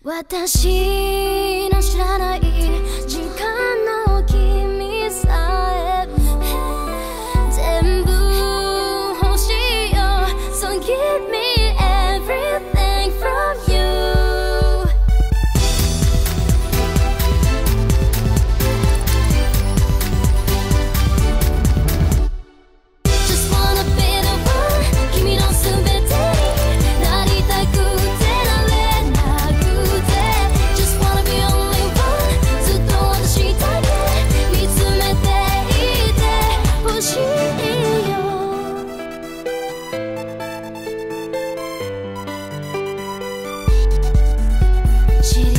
私の知らない時間の君さえも全部欲しいよ So give me everything from you Just wanna be the one 君のすべてになりたくてなれなくて Just wanna be only one ずっと私だけ見つめていてほしいよ知り